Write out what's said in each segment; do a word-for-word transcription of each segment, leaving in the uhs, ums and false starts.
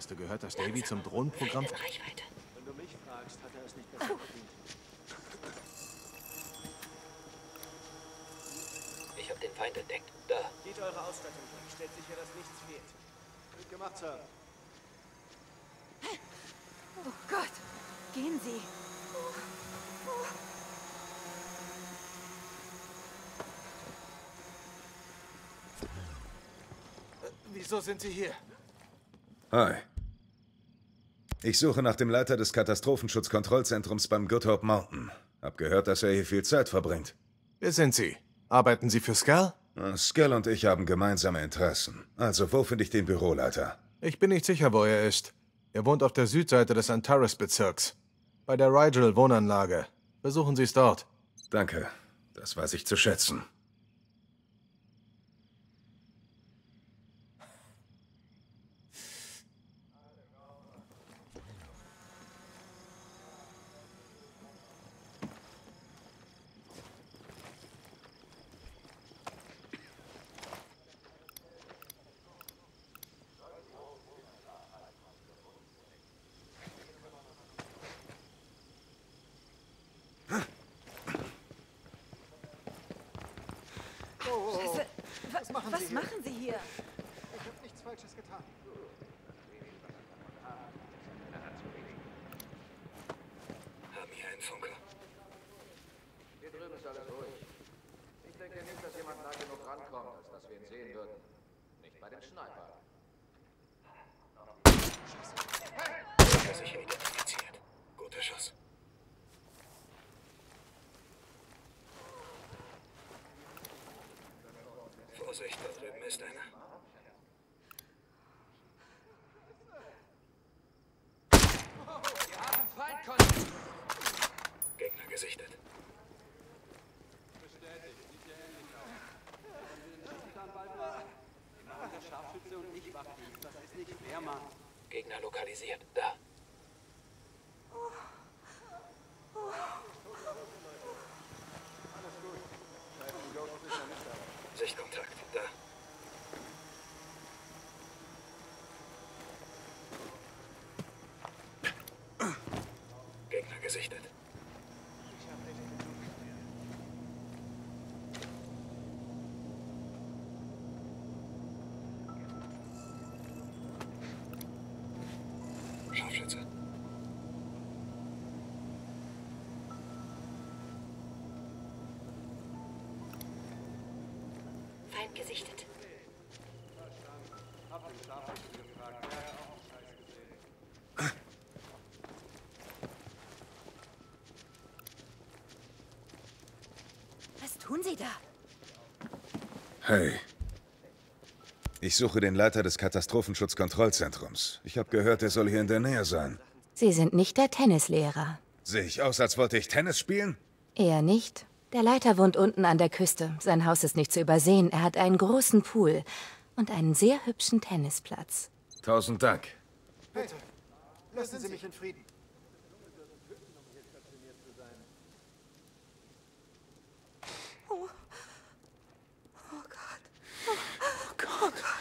Hast du gehört, dass Davy zum Drohnenprogramm... Reichweite. Wenn du mich fragst, hat er es nicht besser verdient. Ich habe den Feind entdeckt. Da. Geht eure Ausstattung durch. Stellt sicher, dass nichts fehlt. Gut gemacht, Sir. Oh Gott. Gehen Sie. Wieso sind Sie hier? Hi. Ich suche nach dem Leiter des Katastrophenschutzkontrollzentrums beim Good Hope Mountain. Hab gehört, dass er hier viel Zeit verbringt. Wer sind Sie? Arbeiten Sie für Skal? Skell und ich haben gemeinsame Interessen. Also, wo finde ich den Büroleiter? Ich bin nicht sicher, wo er ist. Er wohnt auf der Südseite des Antares-Bezirks. Bei der Rigel-Wohnanlage. Besuchen Sie es dort. Danke. Das weiß ich zu schätzen. Scheiße. Was machen, Was machen Sie hier? Ich habe nichts Falsches getan. Haben hier einen Funker. Hier drüben ist alles ruhig. Ich denke nicht, dass jemand nah genug rankommt, als dass wir ihn sehen würden. Nicht bei dem Sniper. Funker sicher identifiziert. Guter Schuss. Vorsicht, da drüben ist einer. Wir haben Feindkontakt. Gegner gesichtet. Bestätigt, sieht ja ähnlich aus. Dann will dann bald mal. Immer der Scharfschütze und ich Wachdienst, das ist nicht fair, Mann. Gegner lokalisiert. Da. Sichtkontakt. Da. Gegner gesichtet. Scharfschütze. Feind gesichtet. Hab den Scharfschützen gefragt, der hat auch Scheiß gesehen. Was tun Sie da? Hey. Ich suche den Leiter des Katastrophenschutzkontrollzentrums. Ich habe gehört, er soll hier in der Nähe sein. Sie sind nicht der Tennislehrer. Sehe ich aus, als wollte ich Tennis spielen? Eher nicht. Der Leiter wohnt unten an der Küste. Sein Haus ist nicht zu übersehen. Er hat einen großen Pool und einen sehr hübschen Tennisplatz. Tausend Dank. Bitte, lassen Sie mich in Frieden. Oh. Oh Gott. Oh, oh Gott. Oh Gott.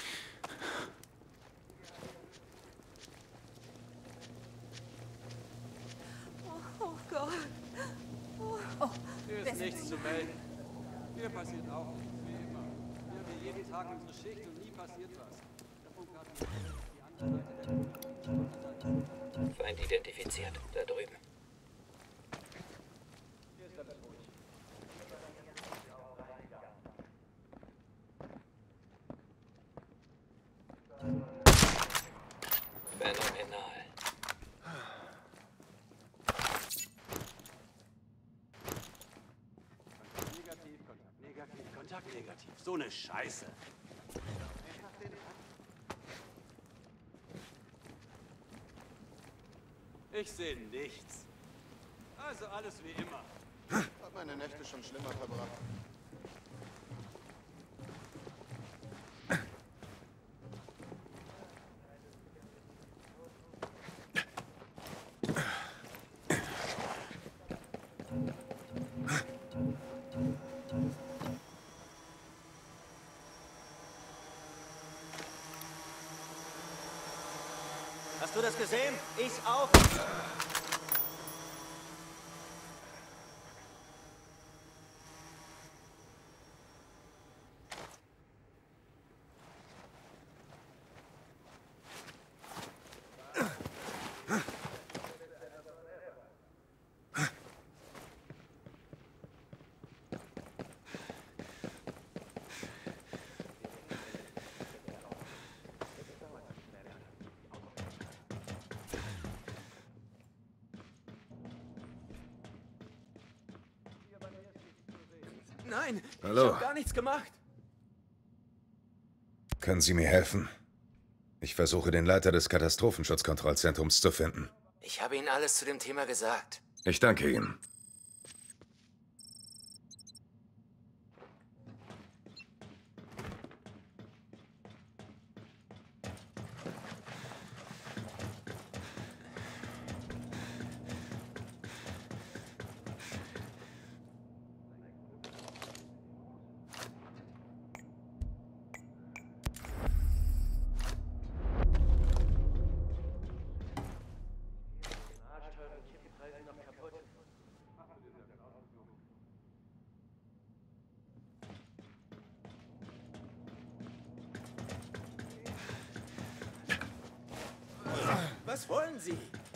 Oh, oh Gott. Oh. Oh. Hier ist nichts zu melden. Hier passiert auch nichts, wie immer. Hier haben wir jeden Tag unsere Schicht und nie passiert was. Der Funk hat die andere Seite der Feind identifiziert. Da drüben. Hier ist alles ruhig. Phänomenal. Negativ, Kontakt negativ, Kontakt negativ. So eine Scheiße. Ich sehe nichts. Also alles wie immer. Hab meine Nächte schon schlimmer verbracht. du das gesehen? Ich auch. Nein, Hallo. ich hab gar nichts gemacht. Können Sie mir helfen? Ich versuche, den Leiter des Katastrophenschutzkontrollzentrums zu finden. Ich habe Ihnen alles zu dem Thema gesagt. Ich danke Ihnen. Was wollen Sie?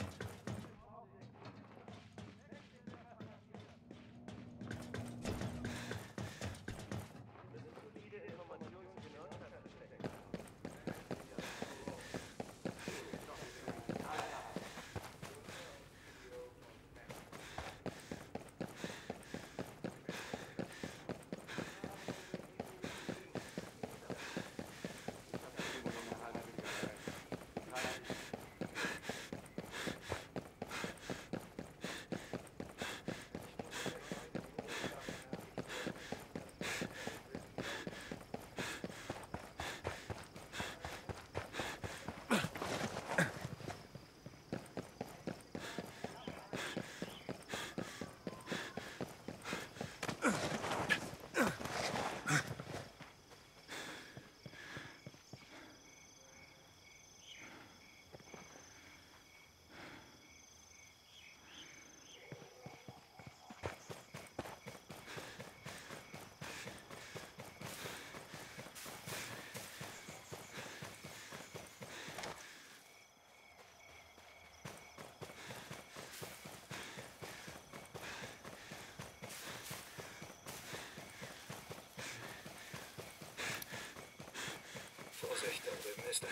Vorsicht, da drüben ist einer.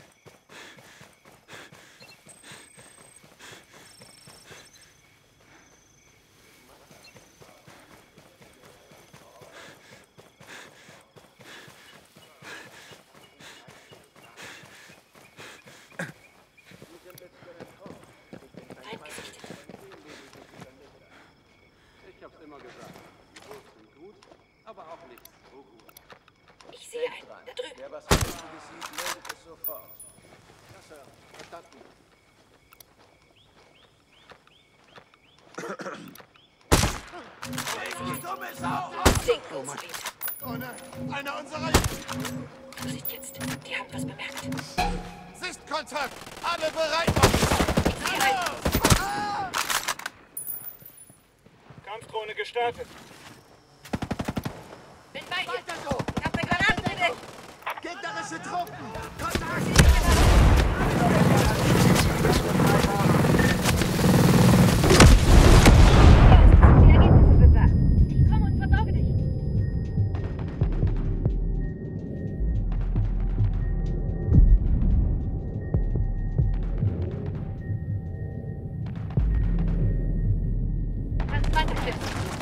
Ich hab's immer gesagt. Die Wurst sind gut, aber auch nicht so gut. Ich sehe einen. Da drüben. Wer was Vernünftiges sieht, meldet es sofort. Ja, Sir. Verstanden. Dumme Sau! Dinkelslied. Oh nein, einer unserer... Vorsicht jetzt. Die haben was bemerkt. Sichtkontakt! Alle bereit machen! Kampfdrohne gestartet. Bin bei dir. Weiter so. Ich hab eine Granate bitte. Gegnerische Truppen! Kontakt! Die Ergebnisse sind da. Ich komme und versorge dich. Transplanter-Clips.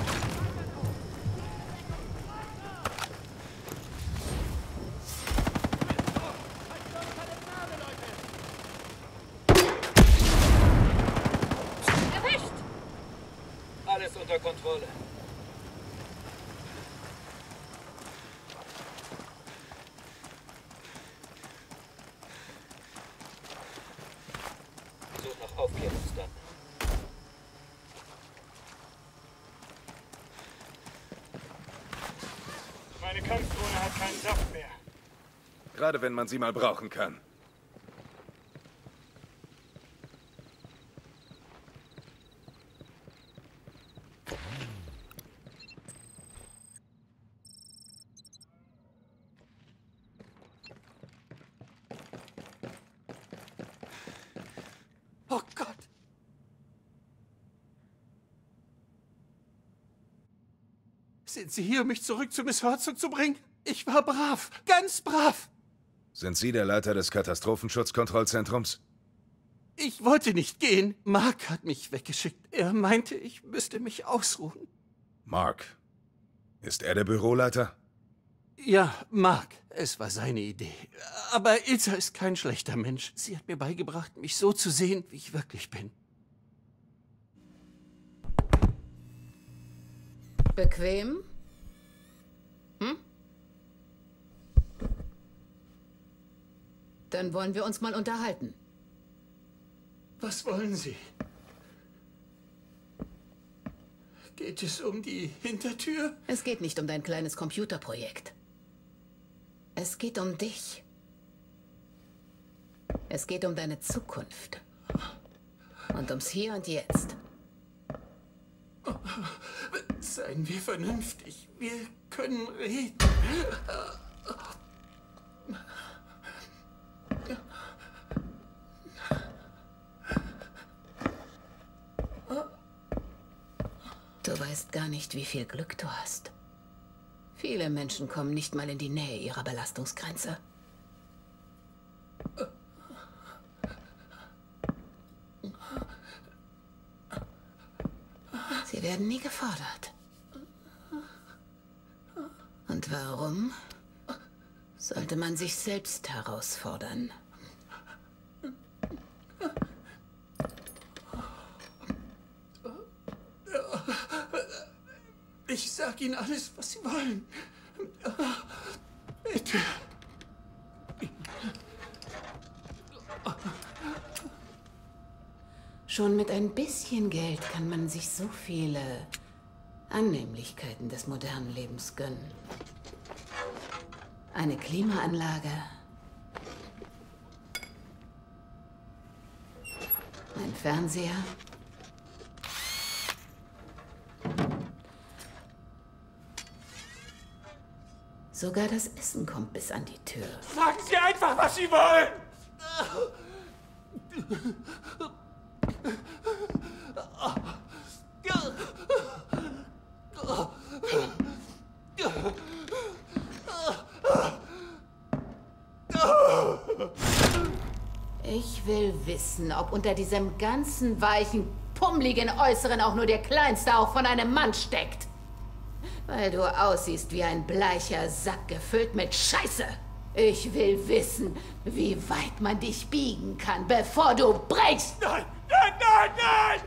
Alles unter Kontrolle. Such nach Aufklärungsdaten. Meine Kampfdrohne hat keinen Saft mehr. Gerade wenn man sie mal brauchen kann. Sind Sie hier, um mich zurück zu Miss Herzog zu bringen? Ich war brav, ganz brav. Sind Sie der Leiter des Katastrophenschutzkontrollzentrums? Ich wollte nicht gehen. Mark hat mich weggeschickt. Er meinte, ich müsste mich ausruhen. Mark. Ist er der Büroleiter? Ja, Mark. Es war seine Idee. Aber Ilsa ist kein schlechter Mensch. Sie hat mir beigebracht, mich so zu sehen, wie ich wirklich bin. Bequem? Hm? Dann wollen wir uns mal unterhalten. Was wollen Sie? Geht es um die Hintertür? Es geht nicht um dein kleines Computerprojekt. Es geht um dich. Es geht um deine Zukunft. Und ums Hier und Jetzt. Seien wir vernünftig. Wir können reden. Du weißt gar nicht, wie viel Glück du hast. Viele Menschen kommen nicht mal in die Nähe ihrer Belastungsgrenze. Sie werden nie gefordert. Und warum sollte man sich selbst herausfordern? Ich sag Ihnen alles, was Sie wollen. Bitte. Schon mit ein bisschen Geld kann man sich so viele Annehmlichkeiten des modernen Lebens gönnen. Eine Klimaanlage. Ein Fernseher. Sogar das Essen kommt bis an die Tür. Sagen Sie einfach, was Sie wollen! Ich will wissen, ob unter diesem ganzen weichen, pummeligen Äußeren auch nur der kleinste Hauch von einem Mann steckt. Weil du aussiehst wie ein bleicher Sack gefüllt mit Scheiße. Ich will wissen, wie weit man dich biegen kann, bevor du brichst. Nein, nein, nein, nein!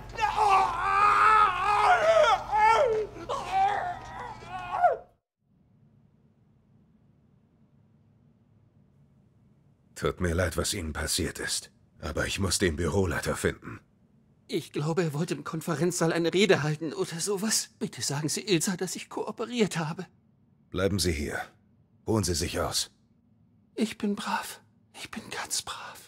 Tut mir leid, was Ihnen passiert ist. Aber ich muss den Büroleiter finden. Ich glaube, er wollte im Konferenzsaal eine Rede halten oder sowas. Bitte sagen Sie Ilsa, dass ich kooperiert habe. Bleiben Sie hier. Ruhen Sie sich aus. Ich bin brav. Ich bin ganz brav.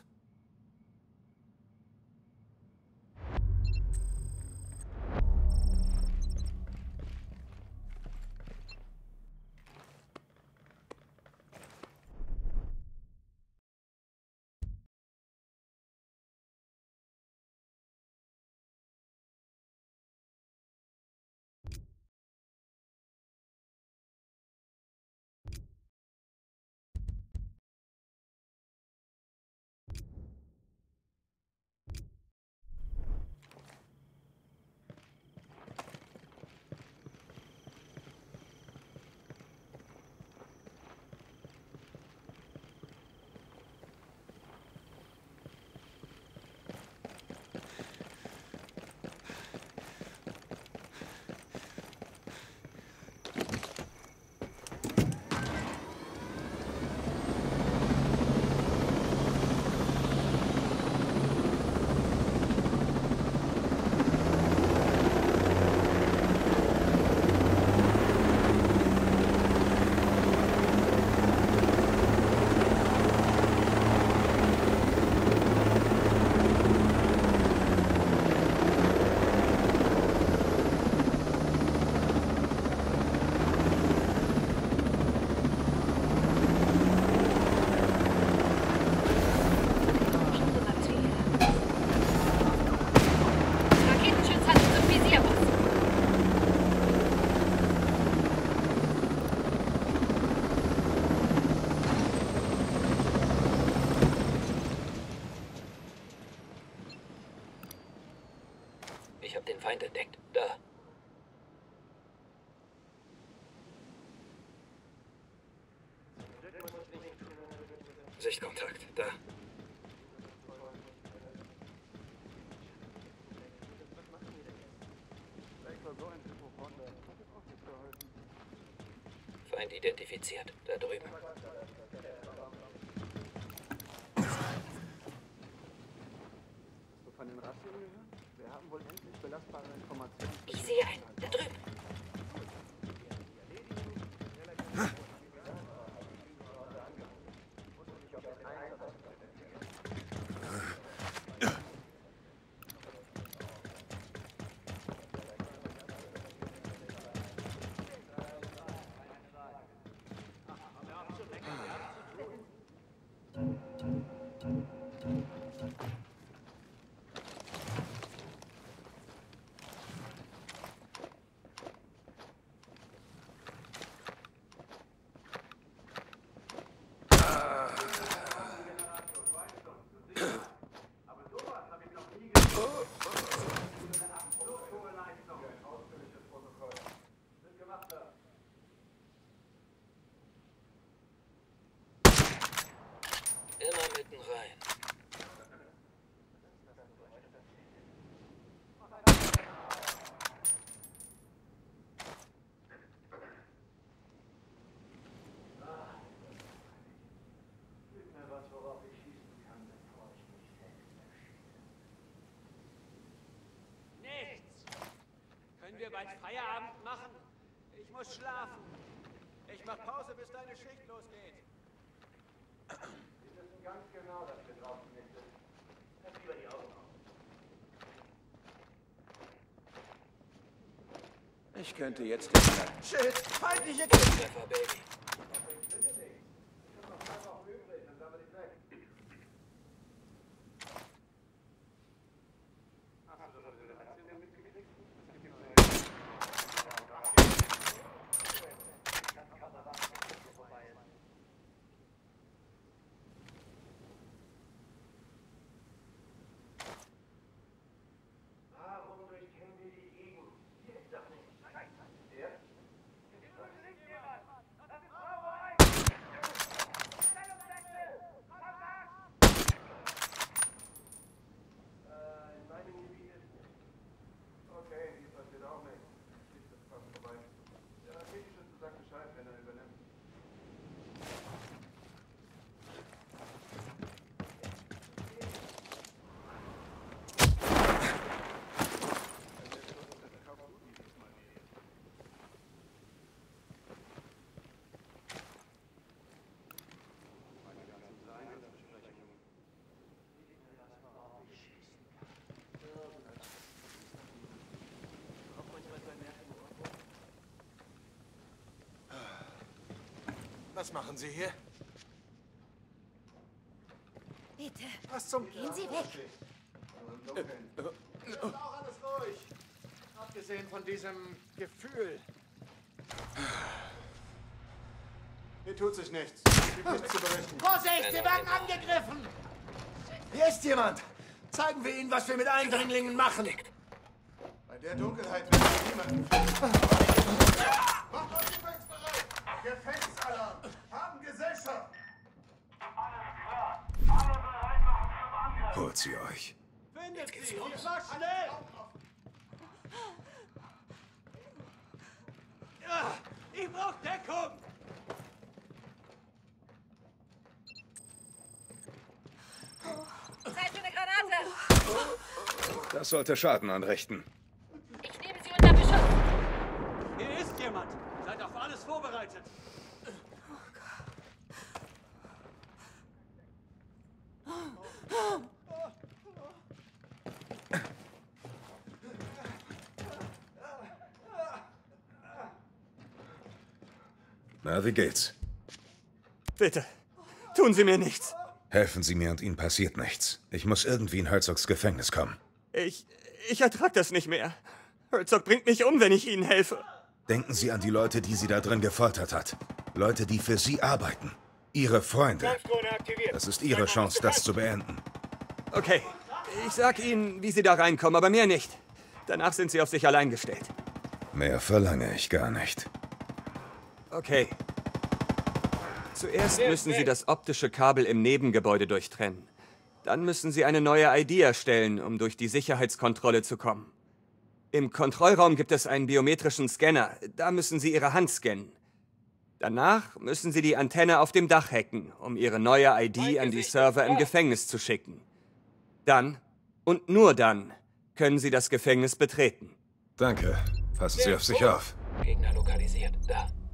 Feind entdeckt. Da. Sichtkontakt. Da. Feind identifiziert. Da drüben. Von den Razzien gehört? Wir haben wohl endlich belastbare Informationen. Ich sehe einen. Da drüben. Immer mitten rein. Nichts! Können wir bald Feierabend machen? Ich muss schlafen. Ich mach Pause, bis deine Schicht losgeht. Ganz genau, dass wir draußen nicht sind. Halt lieber die Augen auf. Ich könnte jetzt den Shit! Feindliche Treffer, Baby. Was machen Sie hier? Bitte. Was zum... Gehen Sie weg. Ist auch alles ruhig. Abgesehen von diesem Gefühl. Hier tut sich nichts. Es gibt nichts zu berichten. Vorsicht, wir werden angegriffen! Hier ist jemand. Zeigen wir ihnen, was wir mit Eindringlingen machen. Bei der Dunkelheit werden wir niemanden finden. Macht euch gefechtsbereit! Gefechtsalarm! Haben Gesellschaft! Alles klar! Alle bereit machen zum Angriff! Holt sie euch. Findet sie! Ich war schnell! Ja, ich brauch Deckung! Zeit für eine Granate! Das sollte Schaden anrichten. Ich nehme sie unter Beschuss. Hier ist jemand! Seid auf alles vorbereitet! Na, wie geht's? Bitte, tun Sie mir nichts. Helfen Sie mir und Ihnen passiert nichts. Ich muss irgendwie in Herzogs Gefängnis kommen. Ich, ich ertrag das nicht mehr. Herzog bringt mich um, wenn ich Ihnen helfe. Denken Sie an die Leute, die sie da drin gefoltert hat. Leute, die für Sie arbeiten. Ihre Freunde. Das ist Ihre Chance, das zu beenden. Okay, ich sag Ihnen, wie Sie da reinkommen, aber mehr nicht. Danach sind Sie auf sich allein gestellt. Mehr verlange ich gar nicht. Okay. Zuerst müssen Sie das optische Kabel im Nebengebäude durchtrennen. Dann müssen Sie eine neue I D erstellen, um durch die Sicherheitskontrolle zu kommen. Im Kontrollraum gibt es einen biometrischen Scanner. Da müssen Sie Ihre Hand scannen. Danach müssen Sie die Antenne auf dem Dach hacken, um Ihre neue I D an die Server im Gefängnis zu schicken. Dann, und nur dann, können Sie das Gefängnis betreten. Danke. Passen Sie auf sich auf. Gegner lokalisiert. Da.